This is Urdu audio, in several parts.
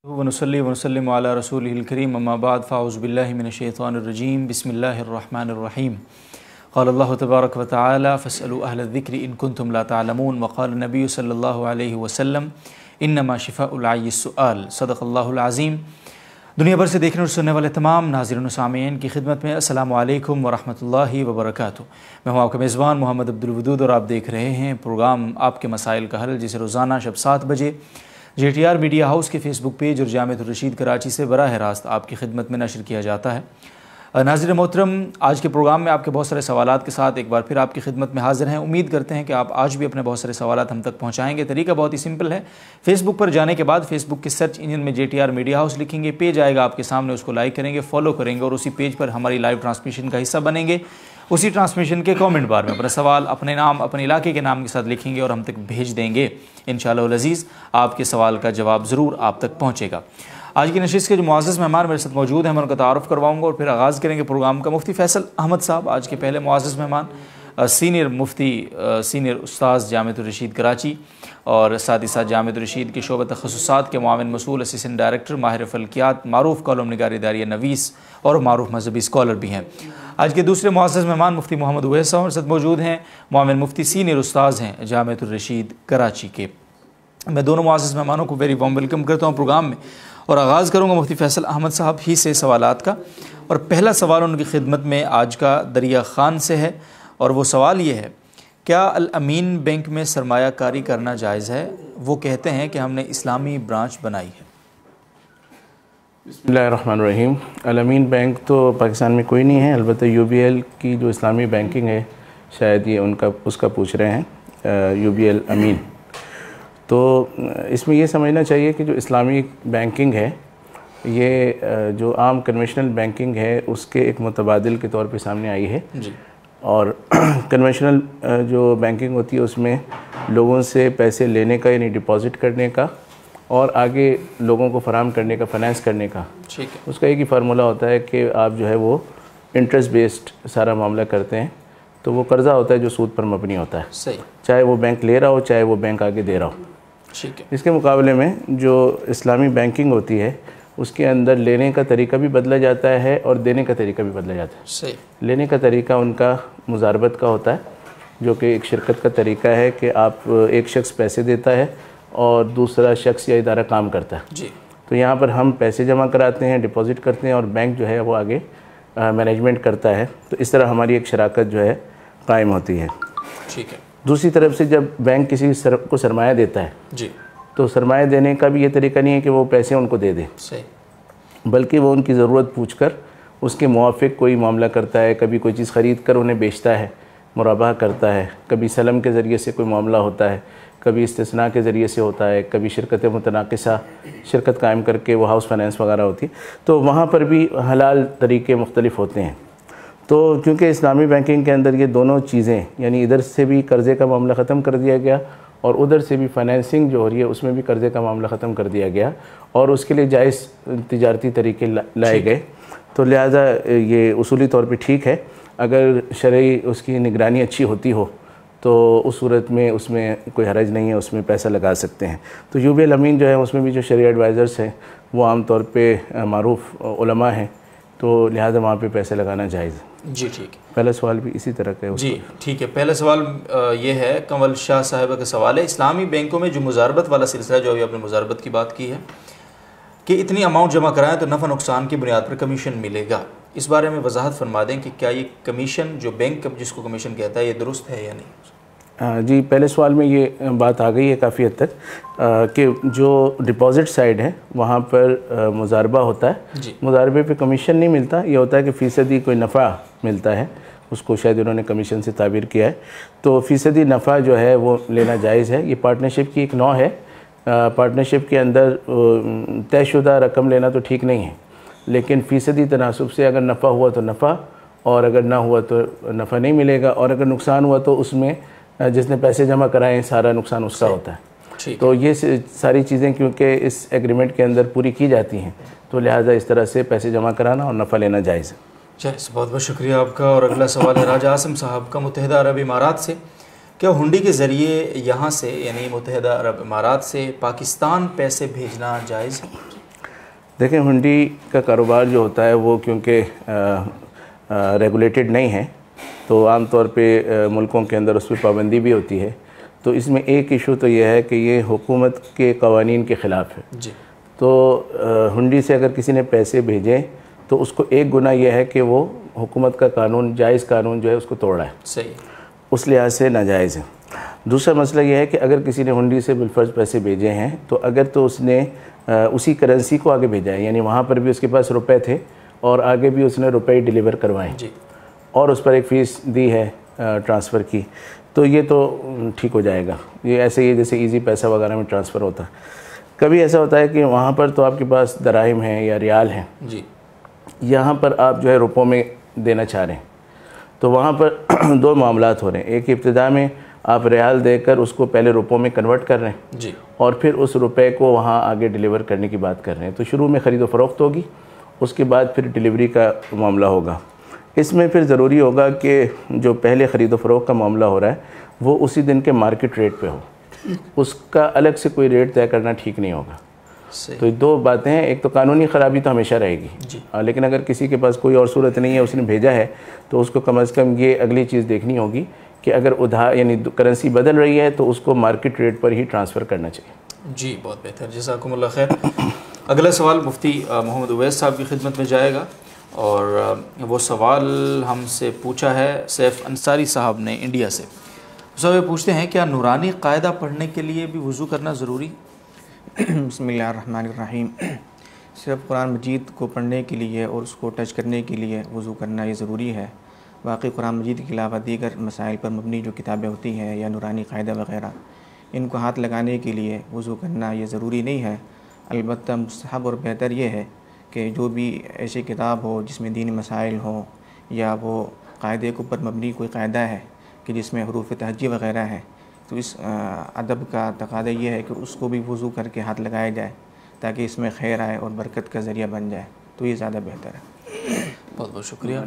ونصلی ونسلم علی رسولہ الکریم اما بعد فاعوذ باللہ من الشیطان الرجیم بسم اللہ الرحمن الرحیم قال اللہ تبارک وتعالی فاسألوا اہل الذکر ان کنتم لا تعلمون وقال النبی صلی اللہ علیہ وسلم انما شفاء العی السؤال صدق اللہ العظیم۔ دنیا بھر سے دیکھنے اور سننے والے تمام ناظرین و سامعین کی خدمت میں السلام علیکم ورحمۃ اللہ وبرکاتہ۔ میں ہوں آپ کا میزبان محمد عبدالودود اور آپ دیکھ رہے ہیں پروگرام آپ کے مسائل کا حل، جسے روزانہ شب 7 بجے J T R media house کے فیس بک پیج اور جامعۃ الرشید کراچی سے براہ راست آپ کی خدمت میں نشر کیا جاتا ہے۔ ناظرین محترم، آج کے پروگرام میں آپ کے بہت سارے سوالات کے ساتھ ایک بار پھر آپ کی خدمت میں حاضر ہیں۔ امید کرتے ہیں کہ آپ آج بھی اپنے بہت سارے سوالات ہم تک پہنچائیں گے۔ طریقہ بہت ہی سمپل ہے، فیس بک پر جانے کے بعد فیس بک کے سرچ انجن میں J T R media house لکھیں گے، پیج آئے گا آپ کے سامنے، اس کو لائک کریں گے، فالو کریں گے اور اسی پیج پر ہماری لائیو ٹرانسمیشن کا حصہ بنیں گے۔ اسی ٹرانسمیشن کے کامنٹ بار میں اپنا سوال اپنے نام اپنے علاقے کے نام کے ساتھ لکھیں گے اور ہم تک بھیج دیں گے۔ انشاءاللہ العزیز آپ کے سوال کا جواب ضرور آپ تک پہنچے گا۔ آج کی نشست کے جو معزز مہمان میرے ساتھ موجود ہیں، میں ان کا تعارف کرواؤں گا اور پھر آغاز کریں گے پروگرام کا۔ مفتی فیصل احمد صاحب آج کے پہلے معزز مہمان، سینئر مفتی، سینئر استاذ جامعۃ الرشید کراچی اور ساتھ ہی ساتھ جامعۃ الرشید کے شعبہ تخصصات کے معاون مسئول، اسسٹنٹ ڈائریکٹر، ماہر فلکیات، معروف کالم نگار اداریہ نویس اور معروف مذہبی اسکالر بھی ہیں۔ آج کے دوسرے معزز مہمان مفتی محمد اویس صاحب ہمارے ساتھ موجود ہیں، معاون مفتی، سینئر استاذ ہیں جامعۃ الرشید کراچی کے۔ میں دونوں معزز مہمانوں کو ویری وارم ویلکم کرتا ہوں پروگرام میں اور آغاز کروں گا مفتی فیصل احمد صاحب ہی سے سوالات کا۔ اور پہلا سوال ان کی خدمت میں آج کا دریا خان سے ہے اور وہ سوال یہ ہے، کیا الامین بینک میں سرمایہ کاری کرنا جائز ہے؟ وہ کہتے ہیں کہ ہم نے اسلامی برانچ بنائی ہے۔ بسم اللہ الرحمن الرحیم۔ الامین بینک تو پاکستان میں کوئی نہیں ہے، البتہ یو بی ایل کی جو اسلامی بینکنگ ہے شاید یہ اس کا پوچھ رہے ہیں، یو بی ایل امین۔ تو اس میں یہ سمجھنا چاہیے کہ جو اسلامی بینکنگ ہے یہ جو عام کنونشنل بینکنگ ہے اس کے ایک متبادل کے طور پہ سامنے آئی ہے جی۔ اور کنونشنل جو بینکنگ ہوتی ہے اس میں لوگوں سے پیسے لینے کا یعنی ڈپازٹ کرنے کا اور آگے لوگوں کو فراہم کرنے کا، فائنانس کرنے کا، ٹھیک ہے، اس کا ایک ہی فارمولہ ہوتا ہے کہ آپ جو ہے وہ انٹرسٹ بیسڈ سارا معاملہ کرتے ہیں، تو وہ قرضہ ہوتا ہے جو سود پر مبنی ہوتا ہے، صحیح، چاہے وہ بینک لے رہا ہو چاہے وہ بینک آگے دے رہا ہو۔ ٹھیک ہے، اس کے مقابلے میں جو اسلامی بینکنگ ہوتی ہے اس کے اندر لینے کا طریقہ بھی بدلا جاتا ہے اور دینے کا طریقہ بھی بدلا جاتا ہے۔ صحیح، لینے کا طریقہ ان کا مزاربت کا ہوتا ہے، جو کہ ایک شرکت کا طریقہ ہے کہ آپ ایک شخص پیسے دیتا ہے اور دوسرا شخص یا ادارہ کام کرتا ہے۔ جی، تو یہاں پر ہم پیسے جمع کراتے ہیں، ڈپازٹ کرتے ہیں اور بینک جو ہے وہ آگے مینجمنٹ کرتا ہے، تو اس طرح ہماری ایک شراکت جو ہے قائم ہوتی ہے۔ ٹھیک ہے، دوسری طرف سے جب بینک کسی کو سرمایہ دیتا ہے جی، تو سرمایہ دینے کا بھی یہ طریقہ نہیں ہے کہ وہ پیسے ان کو دے دے، صحیح، بلکہ وہ ان کی ضرورت پوچھ کر اس کے موافق کوئی معاملہ کرتا ہے، کبھی کوئی چیز خرید کر انہیں بیچتا ہے، مرابحہ کرتا ہے، کبھی سلم کے ذریعے سے کوئی معاملہ ہوتا ہے، کبھی استثناء کے ذریعے سے ہوتا ہے، کبھی شرکت متناقصہ شرکت قائم کر کے وہ ہاؤس فائنانس وغیرہ ہوتی ہے، تو وہاں پر بھی حلال طریقے مختلف ہوتے ہیں۔ تو کیونکہ اسلامی بینکنگ کے اندر یہ دونوں چیزیں یعنی ادھر سے بھی قرضے کا معاملہ ختم کر دیا گیا اور ادھر سے بھی فائنینسنگ جو ہو رہی ہے اس میں بھی قرضے کا معاملہ ختم کر دیا گیا اور اس کے لیے جائز تجارتی طریقے لائے گئے، تو لہٰذا یہ اصولی طور پہ ٹھیک ہے۔ اگر شرعی اس کی نگرانی اچھی ہوتی ہو تو اس صورت میں اس میں کوئی حرج نہیں ہے، اس میں پیسہ لگا سکتے ہیں۔ تو یو بی ایل امین جو ہے اس میں بھی جو شرعی ایڈوائزرز ہیں وہ عام طور پہ معروف علماء ہیں، تو لہٰذا وہاں پہ پیسے لگانا جائز ہے۔ جی، ٹھیک ہے۔ پہلا سوال بھی اسی طرح کا ہے۔ جی ٹھیک ہے، پہلا سوال یہ ہے، کنول شاہ صاحبہ کا سوال ہے، اسلامی بینکوں میں جو مزاربت والا سلسلہ، جو ابھی آپ نے مزاربت کی بات کی ہے کہ اتنی اماؤنٹ جمع کرائیں تو نفع نقصان کی بنیاد پر کمیشن ملے گا، اس بارے میں وضاحت فرما دیں کہ کیا یہ کمیشن جو بینک جس کو کمیشن کہتا ہے یہ درست ہے یا نہیں؟ جی، پہلے سوال میں یہ بات آ گئی ہے کافی حد تک کہ جو ڈپازٹ سائڈ ہے وہاں پر مزاربہ ہوتا ہے، جی، مزاربے پہ کمیشن نہیں ملتا، یہ ہوتا ہے کہ فیصدی کوئی نفع ملتا ہے، اس کو شاید انہوں نے کمیشن سے تعبیر کیا ہے، تو فیصدی نفع جو ہے وہ لینا جائز ہے۔ یہ پارٹنرشپ کی ایک نوع ہے، پارٹنرشپ کے اندر طے شدہ رقم لینا تو ٹھیک نہیں ہے، لیکن فیصدی تناسب سے اگر نفع ہوا تو نفع اور اگر نہ ہوا تو نفع نہیں ملے گا، اور اگر نقصان ہوا تو اس میں جس نے پیسے جمع کرائے سارا نقصان اس کا ہوتا ہے۔ تو یہ ساری چیزیں کیونکہ اس ایگریمنٹ کے اندر پوری کی جاتی ہیں تو لہٰذا اس طرح سے پیسے جمع کرانا اور نفع لینا جائز ہے۔ جائز، بہت بہت شکریہ آپ کا۔ اور اگلا سوال ہے راجہ عاصم صاحب کا متحدہ عرب امارات سے، کیا ہنڈی کے ذریعے یہاں سے یعنی متحدہ عرب امارات سے پاکستان پیسے بھیجنا جائز ہے؟ دیکھیں ہنڈی کا کاروبار جو ہوتا ہے وہ کیونکہ ریگولیٹڈ نہیں ہے تو عام طور پہ ملکوں کے اندر اس پہ پابندی بھی ہوتی ہے. تو اس میں ایک ایشو تو یہ ہے کہ یہ حکومت کے قوانین کے خلاف ہے. جی. تو ہنڈی سے اگر کسی نے پیسے بھیجیں تو اس کو ایک گناہ یہ ہے کہ وہ حکومت کا قانون، جائز قانون جو ہے اس کو توڑا ہے. صحیح. اس لحاظ سے ناجائز ہے. دوسرا مسئلہ یہ ہے کہ اگر کسی نے ہنڈی سے بالفرض پیسے بھیجے ہیں تو اگر تو اس نے اسی کرنسی کو آگے بھیجا ہے، یعنی وہاں پر بھی اس کے پاس روپے تھے اور آگے بھی اس نے روپے ڈیلیور کروائے جی. اور اس پر ایک فیس دی ہے ٹرانسفر کی، تو یہ تو ٹھیک ہو جائے گا. یہ ایسے ہی جیسے ایزی پیسہ وغیرہ میں ٹرانسفر ہوتا ہے. کبھی ایسا ہوتا ہے کہ وہاں پر تو آپ کے پاس دراہم ہیں یا ریال ہیں، جی. یہاں پر آپ جو ہے روپوں میں دینا چاہ رہے ہیں، تو وہاں پر دو معاملات ہو رہے ہیں. ایک ابتدا میں آپ ریال دے کر اس کو پہلے روپوں میں کنورٹ کر رہے ہیں جی. اور پھر اس روپے کو وہاں آگے ڈیلیور کرنے کی بات کر رہے ہیں. تو شروع میں خرید و فروخت ہوگی، اس کے بعد پھر ڈیلیوری کا معاملہ ہوگا. اس میں پھر ضروری ہوگا کہ جو پہلے خرید و فروخت کا معاملہ ہو رہا ہے وہ اسی دن کے مارکیٹ ریٹ پہ ہو، اس کا الگ سے کوئی ریٹ طے کرنا ٹھیک نہیں ہوگا. تو دو باتیں ہیں. ایک تو قانونی خرابی تو ہمیشہ رہے گی جی. لیکن اگر کسی کے پاس کوئی اور صورت نہیں ہے، اس نے بھیجا ہے تو اس کو کم از کم یہ اگلی چیز دیکھنی ہوگی کہ اگر ادھار یعنی کرنسی بدل رہی ہے تو اس کو مارکیٹ ریٹ پر ہی ٹرانسفر کرنا چاہیے. جی بہت بہتر، جزاکم اللہ خیر. اگلا سوال مفتی محمد اویس صاحب کی خدمت میں جائے گا اور وہ سوال ہم سے پوچھا ہے سیف انصاری صاحب نے انڈیا سے. صاحب یہ پوچھتے ہیں کیا نورانی قاعدہ پڑھنے کے لیے بھی وضو کرنا ضروری؟ بسم اللہ الرحمن الرحیم. صرف قرآن مجید کو پڑھنے کے لیے اور اس کو ٹچ کرنے کے لیے وضو کرنا یہ ضروری ہے. باقی قرآن مجید کے علاوہ دیگر مسائل پر مبنی جو کتابیں ہوتی ہیں یا نورانی قاعدہ وغیرہ، ان کو ہاتھ لگانے کے لیے وضو کرنا یہ ضروری نہیں ہے. البتہ مستحب اور بہتر یہ ہے کہ جو بھی ایسی کتاب ہو جس میں دینی مسائل ہوں یا وہ قاعدے کے اوپر مبنی کوئی قاعدہ ہے کہ جس میں حروف تہجی وغیرہ ہے، تو اس ادب کا تقاضا یہ ہے کہ اس کو بھی وضو کر کے ہاتھ لگایا جائے تاکہ اس میں خیر آئے اور برکت کا ذریعہ بن جائے. تو یہ زیادہ بہتر ہے. بہت بہت شکریہ.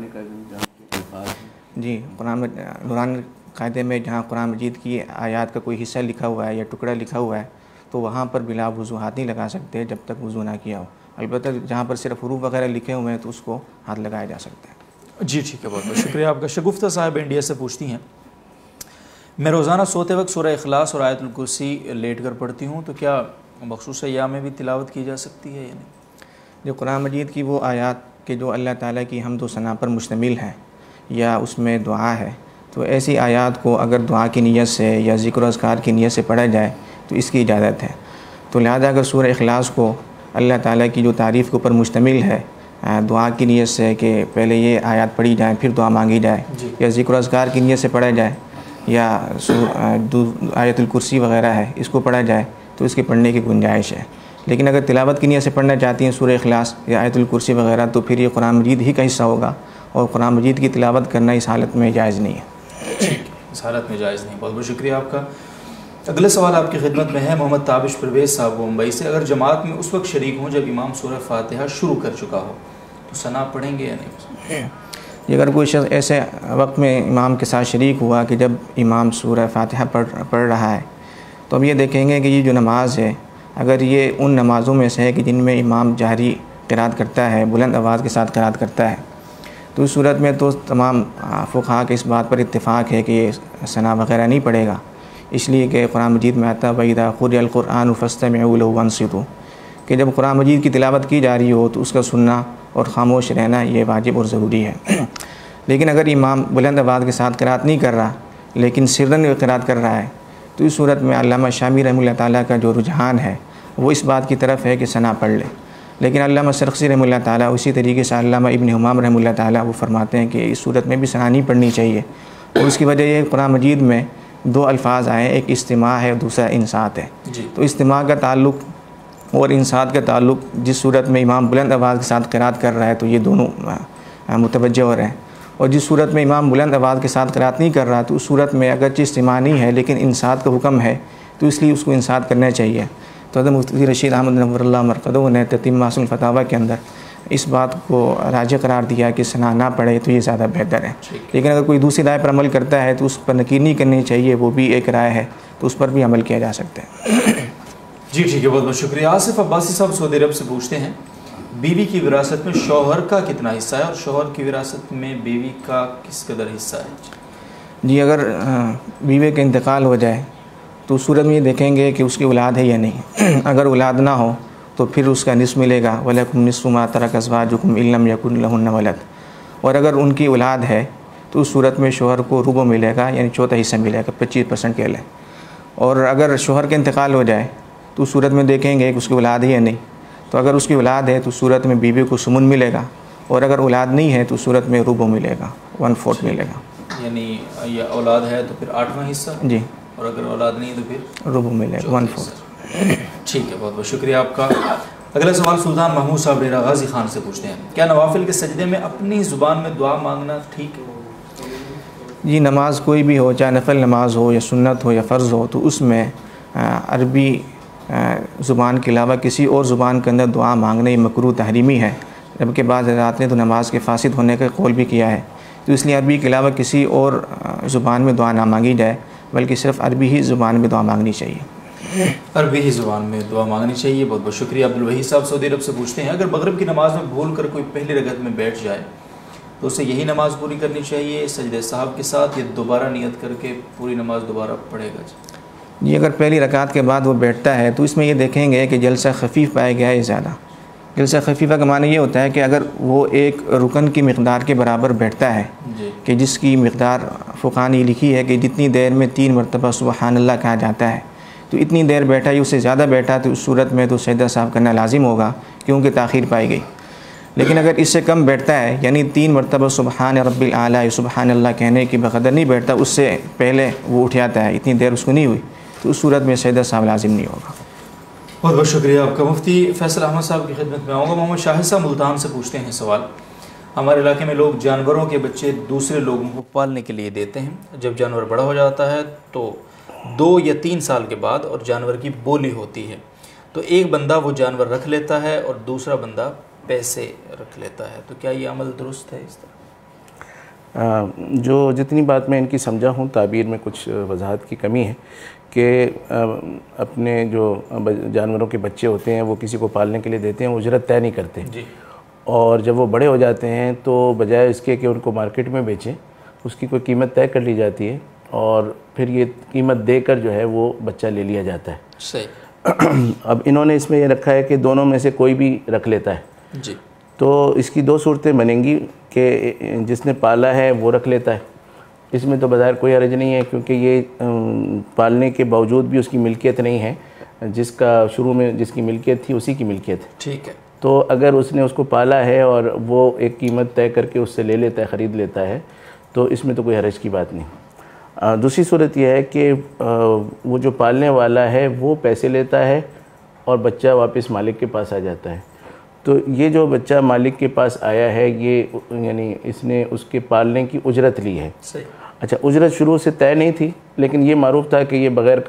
جی. نورانی قاعدے میں جہاں قرآن مجید کی آیات کا کوئی حصہ لکھا ہوا ہے یا ٹکڑا لکھا ہوا ہے تو وہاں پر بلا وضو ہاتھ نہیں لگا سکتے جب تک وضو نہ کیا ہو. البتہ جہاں پر صرف حروف وغیرہ لکھے ہوئے ہیں تو اس کو ہاتھ لگایا جا سکتا ہے. جی ٹھیک ہے، بہت بہت شکریہ آپ کا. شگفتہ صاحب انڈیا سے پوچھتی ہیں میں روزانہ سوتے وقت سورہ اخلاص اور آیت الکرسی لیٹ کر پڑھتی ہوں، تو کیا مخصوص ایام میں بھی تلاوت کی جا سکتی ہے یا نہیں؟ جو قرآن مجید کی وہ آیات کہ جو اللہ تعالیٰ کی حمد و ثنا پر مشتمل ہے یا اس میں دعا ہے، تو ایسی آیات کو اگر دعا کی نیت سے یا ذکر و اذکار کی نیت سے پڑھا جائے تو اس کی اجازت ہے. تو لہذا اگر سورہ اخلاص کو اللہ تعالیٰ کی جو تعریف کے اوپر مشتمل ہے دعا کی نیت سے کہ پہلے یہ آیات پڑھی جائیں پھر دعا مانگی جائے، یا ذکر و اذکار کی نیت سے پڑھا جائے یا آیت الکرسی وغیرہ ہے اس کو پڑھا جائے، تو اس کے پڑھنے کی گنجائش ہے. لیکن اگر تلاوت کی نیت سے پڑھنا چاہتی ہیں سورہ اخلاص یا آیت الکرسی وغیرہ تو پھر یہ قرآن مجید ہی کا حصہ ہوگا اور قرآن مجید کی تلاوت کرنا اس حالت میں جائز نہیں ہے. اس حالت میں جائز نہیں. بہت بہت شکریہ آپ کا. اگلا سوال آپ کی خدمت میں ہے محمد تابش پرویز صاحب ممبئی سے. اگر جماعت میں اس وقت شریک ہوں جب امام سورہ فاتحہ شروع کر چکا ہو تو ثنا پڑھیں گے یا نہیں؟ اگر کوئی شخص ایسے وقت میں امام کے ساتھ شریک ہوا کہ جب امام سورہ فاتحہ پڑھ رہا ہے تو اب یہ دیکھیں گے کہ یہ جو نماز ہے اگر یہ ان نمازوں میں سے ہے کہ جن میں امام جہری قرات کرتا ہے، بلند آواز کے ساتھ قرات کرتا ہے، تو اس صورت میں تو تمام فقہا کے اس بات پر اتفاق ہے کہ یہ ثنا وغیرہ نہیں پڑے گا، اس لیے کہ قرآن مجید میں آتا وَإِذَا قُرِئَ الْقُرْآنُ فَاسْتَمِعُوا لَهُ وَأَنصِتُوا، کہ جب قرآن مجید کی تلاوت کی جا رہی ہو تو اس کا سننا اور خاموش رہنا یہ واجب اور ضروری ہے. لیکن اگر امام بلند آواز کے ساتھ قرات نہیں کر رہا لیکن سرن قرات کر رہا ہے تو اس صورت میں علامہ شامی رحمہ اللہ تعالیٰ کا جو رجحان ہے وہ اس بات کی طرف ہے کہ ثنا پڑھ لے. لیکن علامہ سرخسی رحمہ اللہ تعالیٰ اسی طریقے سے علامہ ابن حمام رحمہ اللہ تعالیٰ وہ فرماتے ہیں کہ اس صورت میں بھی ثنا نہیں پڑھنی چاہیے، اور اس کی وجہ یہ قرآن مجید میں دو الفاظ آئے، ایک استماع ہے اور دوسرا انصات ہے. تو استماع کا تعلق اور انصات کا تعلق جس صورت میں امام بلند آواز کے ساتھ قرات کر رہا ہے تو یہ دونوں متوجہ ہو رہے ہیں، اور جس صورت میں امام بلند آواز کے ساتھ قرات نہیں کر رہا تو اس صورت میں اگرچہ استماع نہیں ہے لیکن انصات کا حکم ہے تو اس لیے اس کو انصات کرنا چاہیے. تو حضرت مفتی رشید احمد نور اللہ مرقدہ نے تتمہ حسن الفتاویٰ کے اندر اس بات کو راجح قرار دیا کہ ثنا نہ پڑھے تو یہ زیادہ بہتر ہے. لیکن اگر کوئی دوسری رائے پر عمل کرتا ہے تو اس پر نکیر نہیں کرنی چاہیے، وہ بھی ایک رائے ہے تو اس پر بھی عمل کیا جا سکتا ہے. جی ٹھیک ہے، بہت بہت شکریہ. آصف عباسی صاحب سعودی عرب سے پوچھتے ہیں بیوی کی وراثت میں شوہر کا کتنا حصہ ہے اور شوہر کی وراثت میں بیوی کا کس قدر حصہ ہے؟ جی اگر بیوی کا انتقال ہو جائے تو اس صورت میں یہ دیکھیں گے کہ اس کی اولاد ہے یا نہیں. اگر اولاد نہ ہو تو پھر اس کا نصف ملے گا، وَلَكُمْ نِصْفُ مَا تَرَكَ أَزْوَاجُكُمْ إِن لَّمْ يَكُن لَّهُنَّ وَلَدٌ. اور اگر ان کی اولاد ہے تو اس صورت میں شوہر کو ربع ملے گا، یعنی چوتھا حصہ ملے گا، 25% کے لیں. اور اگر شوہر کا انتقال ہو جائے تو اس صورت میں دیکھیں گے کہ اس کی اولاد ہے یا نہیں. تو اگر اس کی اولاد ہے تو اس صورت میں بیوی کو ثمن ملے گا، اور اگر اولاد نہیں ہے تو اس صورت میں ربع ملے گا، 1/4 ملے گا. یعنی یہ اولاد ہے تو پھر 8واں حصہ، جی، اور اگر اولاد نہیں تو پھر ربع ملے گا، 1/4. ٹھیک ہے، بہت بہت شکریہ آپ کا. اگلا سوال سلطان محمود صاحب ڈیرہ غازی خان سے پوچھتے ہیں، کیا نوافل کے سجدے میں اپنی زبان میں دعا مانگنا ٹھیک ہے؟ جی نماز کوئی بھی ہو، چاہے نفل نماز ہو یا سنت ہو یا فرض ہو، تو اس میں عربی زبان کے علاوہ کسی اور زبان کے اندر دعا مانگنا یہ مکروہ تحریمی ہے. جبکہ بعض حضرات نے تو نماز کے فاسد ہونے کا قول بھی کیا ہے. تو اس لیے عربی کے علاوہ کسی اور زبان میں دعا نہ مانگی جائے، بلکہ صرف عربی ہی زبان میں دعا مانگنی چاہیے. عربی ہی زبان میں دعا مانگنی چاہیے. بہت بہت شکریہ. عبدالوحید صاحب سعودی عرب سے پوچھتے ہیں، اگر مغرب کی نماز میں بھول کر کوئی پہلی رکعت میں بیٹھ جائے تو اسے یہی نماز پوری کرنی چاہیے سجدہ صاحب کے ساتھ، یا دوبارہ نیت کر کے پوری نماز دوبارہ پڑھے گا؟ جی اگر پہلی رکعت کے بعد وہ بیٹھتا ہے تو اس میں یہ دیکھیں گے کہ جلسہ خفیف پایا گیا ہے زیادہ. جلسہ خفیفہ کا معنی یہ ہوتا ہے کہ اگر وہ ایک رکن کی مقدار کے برابر بیٹھتا ہے، کہ جس کی مقدار فقہاء نے لکھی ہے کہ جتنی دیر میں 3 مرتبہ سبحان اللہ کہا جاتا ہے، تو اتنی دیر بیٹھا یا اس سے زیادہ بیٹھا تو اس صورت میں تو سجدہ صاحب کرنا لازم ہوگا، کیونکہ تاخیر پائی گئی. لیکن اگر اس سے کم بیٹھتا ہے، یعنی 3 مرتبہ سبحان رب الاعلیٰ یا سبحان اللہ کہنے کی بقدر نہیں بیٹھتا، اس سے پہلے وہ اٹھ جاتا ہے، اتنی دیر اس کو نہیں ہوئی، تو اس صورت میں سجدہ صاحب لازم نہیں ہوگا. بہت بہت شکریہ آپ کا. مفتی فیصل احمد صاحب کی خدمت میں آؤں گا. محمد شاہد صاحب ملتان سے پوچھتے ہیں سوال، ہمارے علاقے میں لوگ جانوروں کے بچے دوسرے لوگوں کو پالنے کے لیے دیتے ہیں. جب جانور بڑا ہو جاتا ہے تو 2 یا 3 سال کے بعد اور جانور کی بولی ہوتی ہے، تو ایک بندہ وہ جانور رکھ لیتا ہے اور دوسرا بندہ پیسے رکھ لیتا ہے، تو کیا یہ عمل درست ہے؟ اس طرح جو جتنی بات میں ان کی سمجھا ہوں، تعبیر میں کچھ وضاحت کی کمی ہے کہ اپنے جو جانوروں کے بچے ہوتے ہیں وہ کسی کو پالنے کے لیے دیتے ہیں، اجرت طے نہیں کرتے جی، اور جب وہ بڑے ہو جاتے ہیں تو بجائے اس کے کہ ان کو مارکیٹ میں بیچیں، اس کی کوئی قیمت طے کر لی جاتی ہے اور پھر یہ قیمت دے کر جو ہے وہ بچہ لے لیا جاتا ہے. صحیح. اب انہوں نے اس میں یہ رکھا ہے کہ دونوں میں سے کوئی بھی رکھ لیتا ہے. جی، تو اس کی 2 صورتیں بنیں گی کہ جس نے پالا ہے وہ رکھ لیتا ہے. اس میں تو بظاہر کوئی حرج نہیں ہے، کیونکہ یہ پالنے کے باوجود بھی اس کی ملکیت نہیں ہے، جس کا شروع میں جس کی ملکیت تھی اسی کی ملکیت ہے. ٹھیک ہے. تو اگر اس نے اس کو پالا ہے اور وہ ایک قیمت طے کر کے اس سے لے لیتا ہے، خرید لیتا ہے، تو اس میں تو کوئی حرج کی بات نہیں. دوسری صورت یہ ہے کہ وہ جو پالنے والا ہے وہ پیسے لیتا ہے اور بچہ واپس مالک کے پاس آ جاتا ہے. تو یہ جو بچہ مالک کے پاس آیا ہے، یہ یعنی اس نے اس کے پالنے کی اجرت لی ہے. صحیح. اچھا، اجرت شروع سے طے نہیں تھی، لیکن یہ معروف تھا کہ یہ بغیر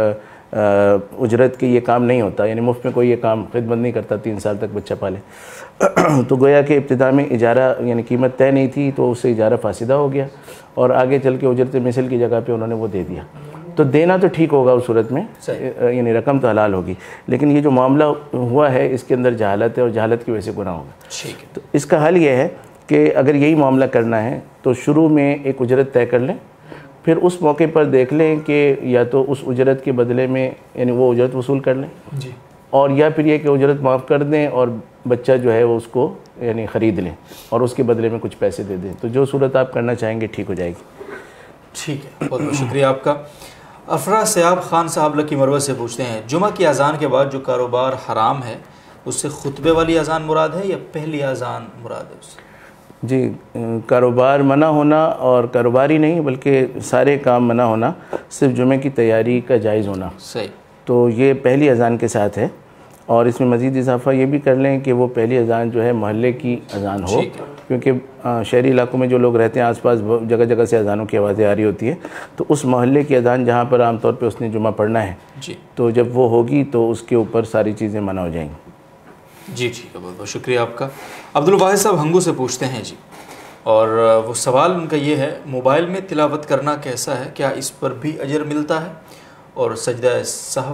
اجرت کے یہ کام نہیں ہوتا، یعنی مفت میں کوئی یہ کام خدمت نہیں کرتا 3 سال تک بچہ پالے. تو گویا کہ ابتدا میں اجارہ یعنی قیمت طے نہیں تھی، تو اس سے اجارہ فاسدہ ہو گیا اور آگے چل کے اجرت مثل کی جگہ پہ انہوں نے وہ دے دیا. تو دینا تو ٹھیک ہوگا اس صورت میں، یعنی رقم تو حلال ہوگی، لیکن یہ جو معاملہ ہوا ہے اس کے اندر جہالت ہے اور جہالت کی وجہ سے گناہ ہوگا. ٹھیک ہے. تو اس کا حل یہ ہے کہ اگر یہی معاملہ کرنا ہے تو شروع میں ایک اجرت طے کر لیں، پھر اس موقع پر دیکھ لیں کہ یا تو اس اجرت کے بدلے میں یعنی وہ اجرت وصول کر لیں، جی، اور یا پھر یہ کہ اجرت معاف کر دیں اور بچہ جو ہے وہ اس کو یعنی خرید لیں اور اس کے بدلے میں کچھ پیسے دے دیں. تو جو صورت آپ کرنا چاہیں گے ٹھیک ہو جائے گی. ٹھیک ہے. بہت بہت شکریہ آپ کا. افرا سیاب خان صاحب لکی مروہ سے پوچھتے ہیں، جمعہ کی اذان کے بعد جو کاروبار حرام ہے اس سے خطبے والی اذان مراد ہے یا پہلی اذان مراد ہے اس سے؟ جی، کاروبار منع ہونا اور کاروباری نہیں بلکہ سارے کام منع ہونا، صرف جمعے کی تیاری کا جائز ہونا. صحیح. تو یہ پہلی اذان کے ساتھ ہے، اور اس میں مزید اضافہ یہ بھی کر لیں کہ وہ پہلی اذان جو ہے محلے کی اذان ہو، کیونکہ شہری علاقوں میں جو لوگ رہتے ہیں آس پاس جگہ جگہ سے اذانوں کی آوازیں آ رہی ہوتی ہیں، تو اس محلے کی اذان جہاں پر عام طور پہ اس نے جمعہ پڑھنا ہے، جی، تو جب وہ ہوگی تو اس کے اوپر ساری چیزیں منع ہو جائیں گی. جی ٹھیک ہے. بہت بہت شکریہ آپ کا. عبدالواحد صاحب ہنگو سے پوچھتے ہیں جی، اور وہ سوال ان کا یہ ہے، موبائل میں تلاوت کرنا کیسا ہے؟ کیا اس پر بھی اجر ملتا ہے؟ اور سجدہ سہو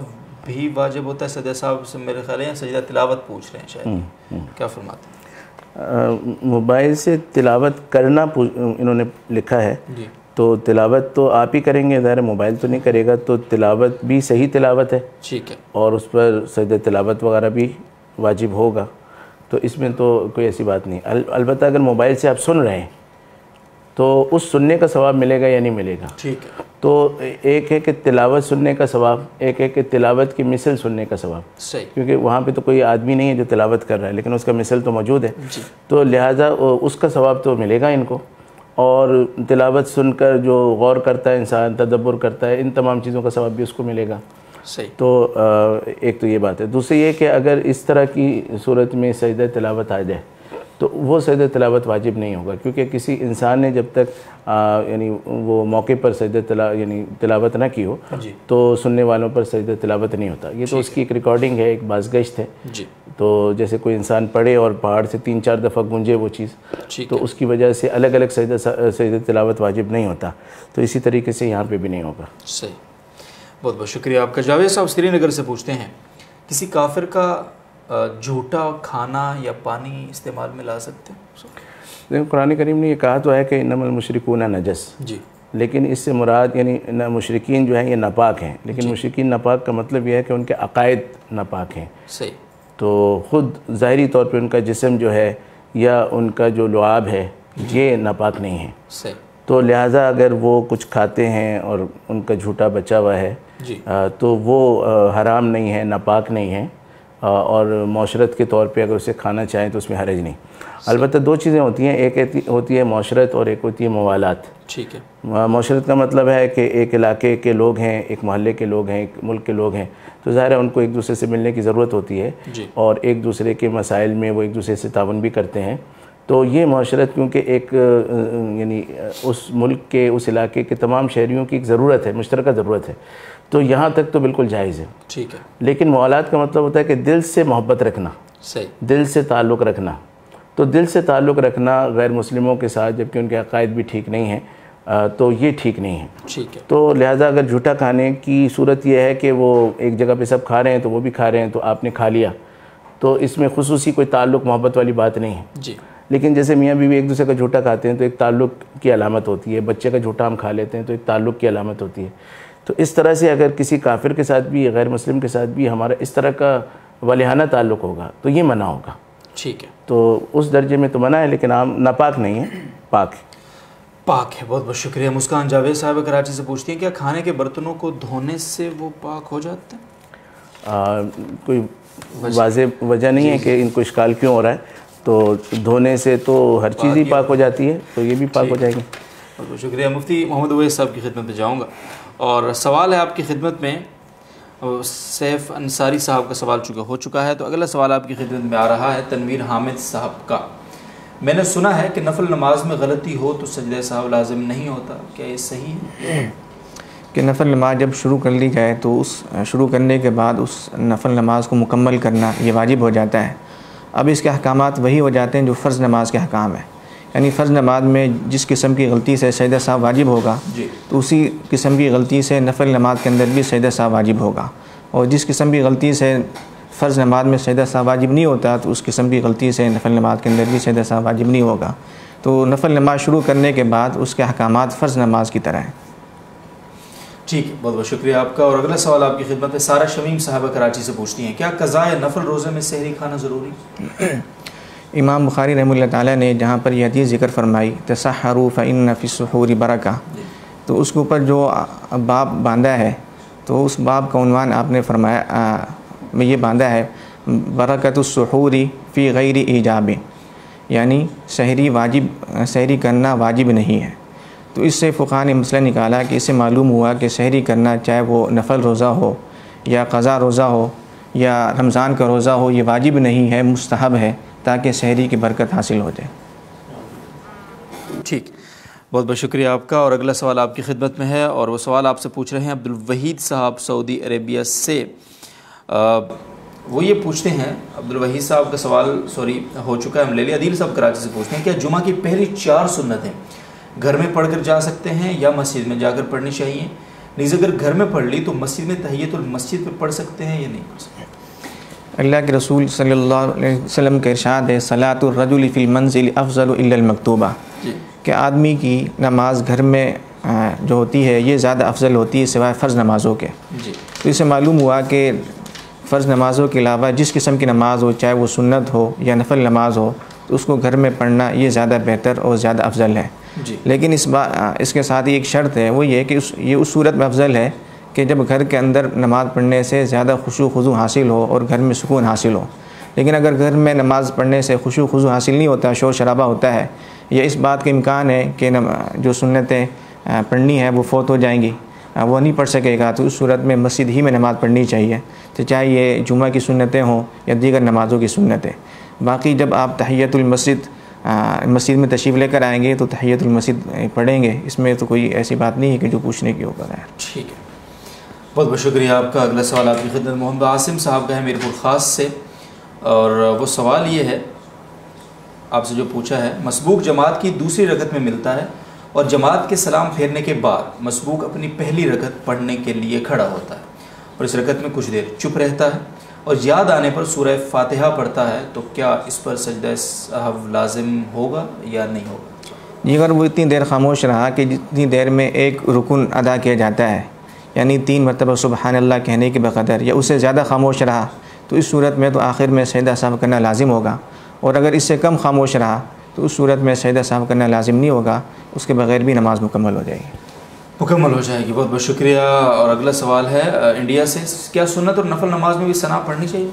بھی واجب ہوتا ہے؟ سجدہ صاحب سے میرے خیال ہے سجدہ تلاوت پوچھ رہے ہیں شاید، کیا فرماتے ہیں؟ موبائل سے تلاوت کرنا انہوں نے لکھا ہے، جی تو تلاوت تو آپ ہی کریں گے، ظاہر موبائل تو نہیں کرے گا، تو تلاوت بھی صحیح تلاوت ہے، ٹھیک ہے، اور اس پر سجدہ تلاوت وغیرہ بھی واجب ہوگا، تو اس میں تو کوئی ایسی بات نہیں۔ البتہ اگر موبائل سے آپ سن رہے ہیں تو اس سننے کا ثواب ملے گا یا نہیں ملے گا؟ ٹھیک ہے، تو ایک ہے کہ تلاوت سننے کا ثواب، ایک ہے کہ تلاوت کی مثل سننے کا ثواب، صحیح، کیونکہ وہاں پہ تو کوئی آدمی نہیں ہے جو تلاوت کر رہا ہے، لیکن اس کا مثل تو موجود ہے، جی تو لہٰذا اس کا ثواب تو ملے گا ان کو۔ اور تلاوت سن کر جو غور کرتا ہے انسان، تدبر کرتا ہے، ان تمام چیزوں کا ثواب بھی اس کو ملے گا۔ صحیح، تو ایک تو یہ بات ہے۔ دوسری یہ کہ اگر اس طرح کی صورت میں سجدہ تلاوت آ جائے تو وہ سجدہ تلاوت واجب نہیں ہوگا، کیونکہ کسی انسان نے جب تک یعنی وہ موقع پر سجدہ یعنی تلاوت نہ کی ہو جی تو سننے والوں پر سجدہ تلاوت نہیں ہوتا۔ یہ تو اس کی ایک ریکارڈنگ ہے، ایک بازگشت ہے، جی تو جیسے کوئی انسان پڑھے اور پہاڑ سے 3-4 دفعہ گونجے وہ چیز، ٹھیک تو ہے، اس کی وجہ سے الگ الگ سجدہ تلاوت واجب نہیں ہوتا، تو اسی طریقے سے یہاں پہ بھی نہیں ہوگا۔ صحیح، بہت بہت شکریہ آپ کا۔ جاوید صاحب سری نگر سے پوچھتے ہیں، کسی کافر کا جھوٹا کھانا یا پانی استعمال میں لا سکتے ہیں؟ لیکن قرآن کریم نے یہ کہا تو ہے کہ انما المشرکون نجس، جی لیکن اس سے مراد یعنی مشرکین جو ہیں یہ ناپاک ہیں، لیکن مشرکین ناپاک کا مطلب یہ ہے کہ ان کے عقائد ناپاک ہیں، صحیح، تو خود ظاہری طور پہ ان کا جسم جو ہے یا ان کا جو لعاب ہے یہ ناپاک نہیں ہے، صحیح، تو لہٰذا اگر وہ کچھ کھاتے ہیں اور ان کا جھوٹا بچا ہوا ہے جی تو وہ حرام نہیں ہے، ناپاک نہیں ہے، اور معاشرت کے طور پہ اگر اسے کھانا چاہیں تو اس میں حرج نہیں۔ البتہ دو چیزیں ہوتی ہیں، ایک ہوتی ہے معاشرت اور ایک ہوتی ہے موالات۔ ٹھیک ہے، معاشرت کا مطلب ہے کہ ایک علاقے کے لوگ ہیں، ایک محلے کے لوگ ہیں، ایک ملک کے لوگ ہیں، تو ظاہر ہے ان کو ایک دوسرے سے ملنے کی ضرورت ہوتی ہے، جی اور ایک دوسرے کے مسائل میں وہ ایک دوسرے سے تعاون بھی کرتے ہیں، تو یہ معاشرت کیونکہ ایک یعنی اس ملک کے اس علاقے کے تمام شہریوں کی ایک ضرورت ہے، مشترکہ ضرورت ہے، تو یہاں تک تو بالکل جائز ہے۔ ٹھیک ہے، لیکن موالات کا مطلب ہوتا ہے کہ دل سے محبت رکھنا، صحیح، دل سے تعلق رکھنا، تو دل سے تعلق رکھنا غیر مسلموں کے ساتھ جبکہ ان کے عقائد بھی ٹھیک نہیں ہیں، تو یہ ٹھیک نہیں ہے۔ ٹھیک ہے، تو لہٰذا اگر جھوٹا کھانے کی صورت یہ ہے کہ وہ ایک جگہ پہ سب کھا رہے ہیں تو وہ بھی کھا رہے ہیں تو آپ نے کھا لیا، تو اس میں خصوصی کوئی تعلق محبت والی بات نہیں ہے۔ جی لیکن جیسے میاں بیوی ایک دوسرے کا جھوٹا کھاتے ہیں تو ایک تعلق کی علامت ہوتی ہے، بچے کا جھوٹا ہم کھا لیتے ہیں تو ایک تعلق کی علامت ہوتی ہے، تو اس طرح سے اگر کسی کافر کے ساتھ بھی غیر مسلم کے ساتھ بھی ہمارا اس طرح کا والہانہ تعلق ہوگا تو یہ منع ہوگا، ٹھیک ہے، تو اس درجے میں تو منع ہے، لیکن عام ناپاک نہیں ہے، پاک ہے۔ پاک ہے۔ بہت بہت شکریہ۔ مسکان جاوید صاحب کراچی سے پوچھتی ہیں، کیا کھانے کے برتنوں کو دھونے سے وہ پاک ہو جاتے ہیں؟ کوئی واضح وجہ نہیں ہے کہ ان کو اشکال کیوں ہو رہا ہے، تو دھونے سے تو ہر چیز ہی پاک ہو جاتی ہے، تو یہ بھی پاک ہو جائے گی۔ بہت بہت شکریہ۔ مفتی محمد اویس صاحب کی خدمت میں جاؤں گا، اور سوال ہے آپ کی خدمت میں، سیف انصاری صاحب کا سوال ہو چکا ہے، تو اگلا سوال آپ کی خدمت میں آ رہا ہے تنویر حامد صاحب کا۔ میں نے سنا ہے کہ نفل نماز میں غلطی ہو تو سجدہ سہو لازم نہیں ہوتا، کیا یہ صحیح ہے؟ کہ نفل نماز جب شروع کر لی جائے تو اس شروع کرنے کے بعد اس نفل نماز کو مکمل کرنا یہ واجب ہو جاتا ہے۔ اب اس کے احکامات وہی ہو جاتے ہیں جو فرض نماز کے احکام ہیں، یعنی فرض نماز میں جس قسم کی غلطی سے سجدہ سہو واجب ہوگا جی تو اسی قسم کی غلطی سے نفل نماز کے اندر بھی سجدہ سہو واجب ہوگا، اور جس قسم کی غلطی سے فرض نماز میں سجدہ سہو واجب نہیں ہوتا تو اس قسم کی غلطی سے نفل نماز کے اندر بھی سجدہ سہو واجب نہیں ہوگا۔ تو نفل نماز شروع کرنے کے بعد اس کے احکامات فرض نماز کی طرح ہیں۔ ٹھیک ہے، بہت بہت شکریہ آپ کا۔ اور اگلا سوال آپ کی خدمت میں سارہ شمیم صاحبہ کراچی سے پوچھتی ہیں، کیا قضاء نفل روزے میں سحری کھانا ضروری؟ امام بخاری رحمہ اللہ تعالیٰ نے جہاں پر یہ حدیث ذکر فرمائی تسحروا فإن فی السحور برکہ، تو اس کے اوپر جو باب باندھا ہے تو اس باب کا عنوان آپ نے فرمایا میں یہ باندھا ہے برکۃ السحور فی غیر ایجاب، یعنی سحری کرنا واجب نہیں ہے۔ تو اس سے فقہاء نے مسئلہ نکالا کہ اس سے معلوم ہوا کہ سحری کرنا چاہے وہ نفل روزہ ہو یا قضا روزہ ہو یا رمضان کا روزہ ہو یہ واجب نہیں ہے، مستحب ہے، تاکہ سحری کی برکت حاصل ہو جائے۔ ٹھیک، بہت بہت شکریہ آپ کا۔ اور اگلا سوال آپ کی خدمت میں ہے، اور وہ سوال آپ سے پوچھ رہے ہیں عبدالوحید صاحب سعودی عربیہ سے۔ وہ یہ پوچھتے ہیں، عبدالوحید صاحب کا سوال ہو چکا ہے، ہم لے لیں۔ عدیل صاحب کراچی سے پوچھتے ہیں، کیا جمعہ کی پہلی 4 سنتیں گھر میں پڑھ کر جا سکتے ہیں یا مسجد میں جا کر پڑھنی چاہیے؟ نیز اگر گھر میں پڑھ لی تو مسجد میں تحیت المسجد پہ پڑھ سکتے ہیں یا نہیں پڑھ سکتے؟ اللہ کے رسول صلی اللہ علیہ وسلم کا ارشاد ہے صلاۃ الرجل فی المنزل افضل الا المکتوبہ، کہ آدمی کی نماز گھر میں جو ہوتی ہے یہ زیادہ افضل ہوتی ہے سوائے فرض نمازوں کے. تو اس سے معلوم ہوا کہ فرض نمازوں کے علاوہ جس قسم کی نماز ہو، چاہے وہ سنت ہو یا نفل نماز ہو، تو اس کو گھر میں پڑھنا یہ زیادہ بہتر اور زیادہ افضل ہے. لیکن اس کے ساتھ ہی ایک شرط ہے، وہ یہ کہ یہ اس صورت میں افضل ہے کہ جب گھر کے اندر نماز پڑھنے سے زیادہ خشوع خضوع حاصل ہو اور گھر میں سکون حاصل ہو. لیکن اگر گھر میں نماز پڑھنے سے خشوع خضوع حاصل نہیں ہوتا، شور شرابہ ہوتا ہے، یا اس بات کا امکان ہے کہ جو سنتیں پڑھنی ہے وہ فوت ہو جائیں گی، وہ نہیں پڑھ سکے گا، تو اس صورت میں مسجد ہی میں نماز پڑھنی چاہیے، تو چاہے یہ جمعہ کی سنتیں ہوں یا دیگر نمازوں کی سنتیں. باقی جب آپ تحیت المسجد مسجد میں تشریف لے کر آئیں گے تو تحیت المسجد پڑھیں گے، اس میں تو کوئی ایسی بات نہیں ہے کہ جو پوچھنے کی ہوگا. ٹھیک ہے، بہت بہت شکریہ آپ کا. اگلا سوال آپ کی خدمت محمد عاصم صاحب کا ہے میرپور خاص سے، اور وہ سوال یہ ہے آپ سے جو پوچھا ہے، مسبوق جماعت کی دوسری رکعت میں ملتا ہے اور جماعت کے سلام پھیرنے کے بعد مسبوق اپنی پہلی رکعت پڑھنے کے لیے کھڑا ہوتا ہے اور اس رکعت میں کچھ دیر چپ رہتا ہے اور یاد آنے پر سورہ فاتحہ پڑھتا ہے، تو کیا اس پر سجدہ سہو لازم ہوگا یا نہیں ہوگا؟ جی، اگر وہ اتنی دیر خاموش رہا کہ جتنی دیر میں ایک رکن ادا کیا جاتا ہے، یعنی 3 مرتبہ سبحان اللہ کہنے کے بقدر، یا اس سے زیادہ خاموش رہا، تو اس صورت میں تو آخر میں سجدہ سہو کرنا لازم ہوگا. اور اگر اس سے کم خاموش رہا تو اس صورت میں سجدہ سہو کرنا لازم نہیں ہوگا، اس کے بغیر بھی نماز مکمل ہو جائے گی. مکمل ہو جائے گی. بہت بہت شکریہ. اور اگلا سوال ہے انڈیا سے، کیا سنت اور نفل نماز میں بھی ثنا پڑھنی چاہیے؟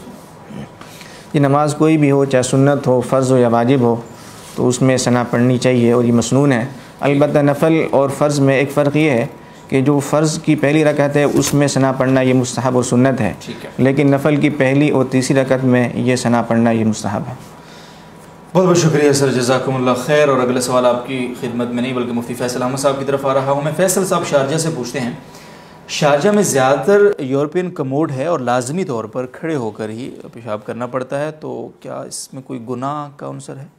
یہ نماز کوئی بھی ہو، چاہے سنت ہو، فرض ہو یا واجب ہو، تو اس میں ثنا پڑھنی چاہیے اور یہ مسنون ہے. البتہ نفل اور فرض میں ایک فرق یہ ہے کہ جو فرض کی پہلی رکعت ہے اس میں ثنا پڑھنا یہ مستحب اور سنت ہے، لیکن نفل کی پہلی اور تیسری رکعت میں یہ ثنا پڑھنا یہ مستحب ہے. بہت بہت شکریہ سر، جزاکم اللہ خیر. اور اگلا سوال آپ کی خدمت میں نہیں بلکہ مفتی فیصل احمد صاحب کی طرف آ رہا ہوں. میں فیصل صاحب شارجہ سے پوچھتے ہیں، شارجہ میں زیادہ تر یورپین کموڈ ہے اور لازمی طور پر کھڑے ہو کر ہی پیشاب کرنا پڑتا ہے، تو کیا اس میں کوئی گناہ کا عنصر ہے؟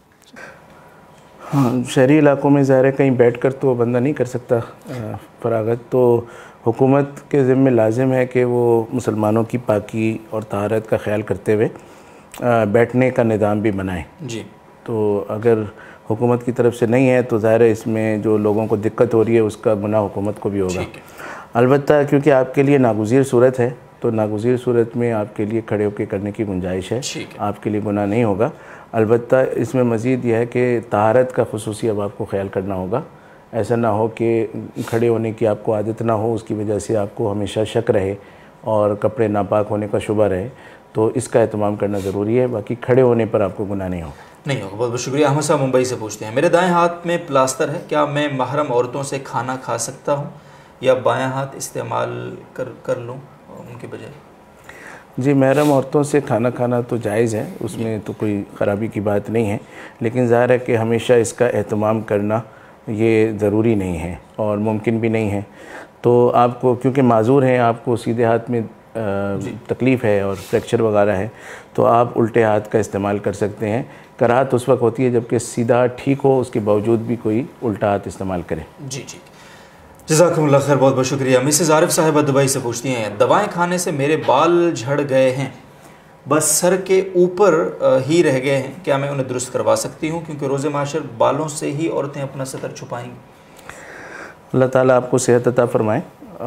ہاں، شہری علاقوں میں ظاہر ہے کہیں بیٹھ کر تو بندہ نہیں کر سکتا فراغت، تو حکومت کے ذمہ لازم ہے کہ وہ مسلمانوں کی پاکی اور طہارت کا خیال کرتے ہوئے بیٹھنے کا نظام بھی بنائیں. جی، تو اگر حکومت کی طرف سے نہیں ہے تو ظاہر ہے اس میں جو لوگوں کو دقت ہو رہی ہے اس کا گناہ حکومت کو بھی ہوگا. البتہ کیونکہ آپ کے لیے ناگزیر صورت ہے تو ناگزیر صورت میں آپ کے لیے کھڑے ہو کے کرنے کی گنجائش ہے، آپ کے لیے گناہ نہیں ہوگا. البتہ اس میں مزید یہ ہے کہ طہارت کا خصوصی اب آپ کو خیال کرنا ہوگا. ایسا نہ ہو کہ کھڑے ہونے کی آپ کو عادت نہ ہو، اس کی وجہ سے آپ کو ہمیشہ شک رہے اور کپڑے ناپاک ہونے کا شبہ رہے، تو اس کا اہتمام کرنا ضروری ہے. باقی کھڑے ہونے پر آپ کو گناہ نہیں ہوگا. بہت بہت شکریہ. احمد صاحب ممبئی سے پوچھتے ہیں، میرے دائیں ہاتھ میں پلاسٹر ہے، کیا میں محرم عورتوں سے کھانا کھا سکتا ہوں یا بایاں ہاتھ استعمال کر لوں ان کے بجائے؟ جی، محرم عورتوں سے کھانا کھانا تو جائز ہے، اس میں تو کوئی خرابی کی بات نہیں ہے، لیکن ظاہر ہے کہ ہمیشہ اس کا اہتمام کرنا یہ ضروری نہیں ہے اور ممکن بھی نہیں ہے. تو آپ کو کیونکہ معذور ہیں، آپ کو سیدھے ہاتھ میں تکلیف ہے اور فریکچر وغیرہ ہے، تو آپ الٹے ہاتھ کا استعمال کر سکتے ہیں. کراہت اس وقت ہوتی ہے جب کہ سیدھا ٹھیک ہو، اس کے باوجود بھی کوئی الٹا ہاتھ استعمال کرے. جی، جزاکم اللہ خیر. بہت بہت شکریہ. مسز عارف صاحبہ دبئی سے پوچھتی ہیں، دوائیں کھانے سے میرے بال جھڑ گئے ہیں، بس سر کے اوپر ہی رہ گئے ہیں، کیا میں انہیں درست کروا سکتی ہوں؟ کیونکہ روز معاشر بالوں سے ہی عورتیں اپنا سطر چھپائیں گی. اللہ تعالیٰ آپ کو صحت عطا فرمائے.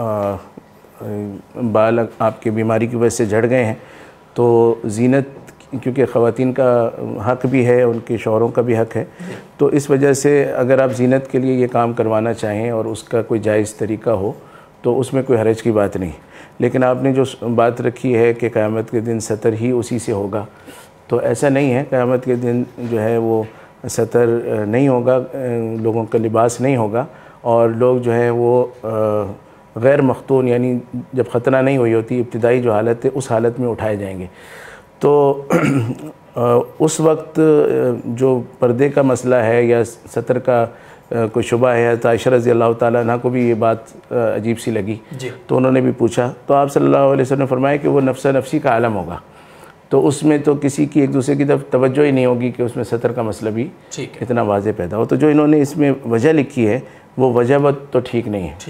بال آپ کی بیماری کی وجہ سے جھڑ گئے ہیں تو زینت، کیونکہ خواتین کا حق بھی ہے، ان کے شوہروں کا بھی حق ہے، تو اس وجہ سے اگر آپ زینت کے لیے یہ کام کروانا چاہیں اور اس کا کوئی جائز طریقہ ہو تو اس میں کوئی حرج کی بات نہیں. لیکن آپ نے جو بات رکھی ہے کہ قیامت کے دن سطر ہی اسی سے ہوگا، تو ایسا نہیں ہے. قیامت کے دن جو ہے وہ سطر نہیں ہوگا، لوگوں کا لباس نہیں ہوگا، اور لوگ جو ہے وہ غیر مختون، یعنی جب ختنہ نہیں ہوئی ہوتی ابتدائی جو حالت ہے اس حالت میں اٹھائے جائیں گے. تو اس وقت جو پردے کا مسئلہ ہے یا سطر کا کوئی شبہ ہے، عائشہ رضی اللہ تعالیٰ عنہ کو بھی یہ بات عجیب سی لگی، تو انہوں نے بھی پوچھا، تو آپ صلی اللہ علیہ وسلم نے فرمایا کہ وہ نفس نفسی کا عالم ہوگا، تو اس میں تو کسی کی ایک دوسرے کی طرف توجہ ہی نہیں ہوگی کہ اس میں سطر کا مسئلہ بھی اتنا واضح پیدا ہو. تو جو انہوں نے اس میں وجہ لکھی ہے وہ وجہ تو ٹھیک نہیں ہے.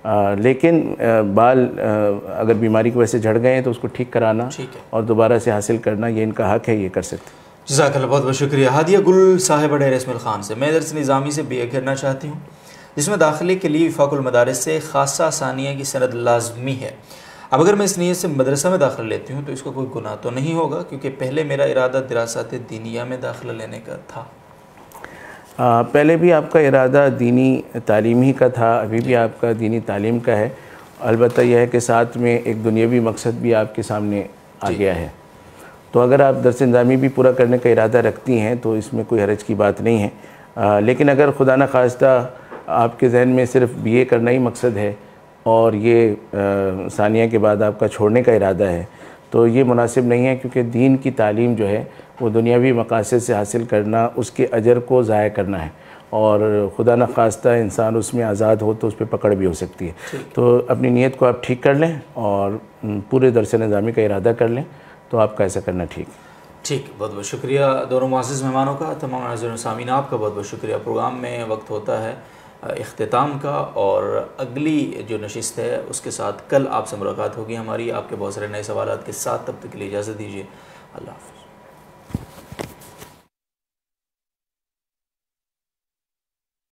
لیکن بال اگر بیماری کی وجہ سے جھڑ گئے ہیں تو اس کو ٹھیک کرانا اور دوبارہ سے حاصل کرنا یہ ان کا حق ہے، یہ کر سکتے ہیں۔ جزاک اللہ، بہت بہت شکریہ۔ ہادیہ گل صاحبہ ڈیر اسماعیل خان سے، میں درس نظامی سے BA کرنا چاہتی ہوں، جس میں داخلے کے لیے وفاق المدارس سے خاصہ ثانیہ کی سند لازمی ہے۔ اب اگر میں اس نیت سے مدرسہ میں داخلہ لیتی ہوں تو اس کا کوئی گناہ تو نہیں ہوگا، کیونکہ پہلے میرا ارادہ دراسات دینیہ میں داخلہ لینے کا تھا۔ پہلے بھی آپ کا ارادہ دینی تعلیم ہی کا تھا، ابھی بھی آپ کا دینی تعلیم کا ہے، البتہ یہ ہے کہ ساتھ میں ایک دنیاوی مقصد بھی آپ کے سامنے آ گیا ہے۔ تو اگر آپ درس نظامی بھی پورا کرنے کا ارادہ رکھتی ہیں تو اس میں کوئی حرج کی بات نہیں ہے، لیکن اگر خدا نخواستہ آپ کے ذہن میں صرف BA کرنا ہی مقصد ہے اور یہ ثانیہ کے بعد آپ کا چھوڑنے کا ارادہ ہے تو یہ مناسب نہیں ہے، کیونکہ دین کی تعلیم جو ہے وہ دنیاوی مقاصد سے حاصل کرنا، اس کے اجر کو ضائع کرنا ہے، اور خدا نخواستہ انسان اس میں آزاد ہو تو اس پہ پکڑ بھی ہو سکتی ہے۔ تو اپنی نیت کو آپ ٹھیک کر لیں اور پورے درس نظامی کا ارادہ کر لیں تو آپ کا ایسا کرنا ٹھیک ہے۔ ٹھیک، بہت بہت شکریہ دونوں معزز مہمانوں کا، تمام ناظرین و سامعین آپ کا بہت بہت شکریہ۔ پروگرام میں وقت ہوتا ہے اختتام کا، اور اگلی جو نشست ہے اس کے ساتھ کل آپ سے ملاقات ہوگی ہماری، آپ کے بہت سارے نئے سوالات کے ساتھ۔ تب تک کے لیے اجازت دیجیے، اللہ حافظ۔